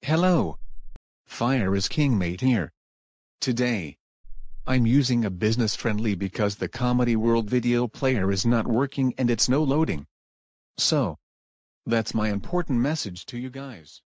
Hello. Fire is King Mate here. Today, I'm using a business friendly because the Comedy World video player is not working and it's no loading. So, that's my important message to you guys.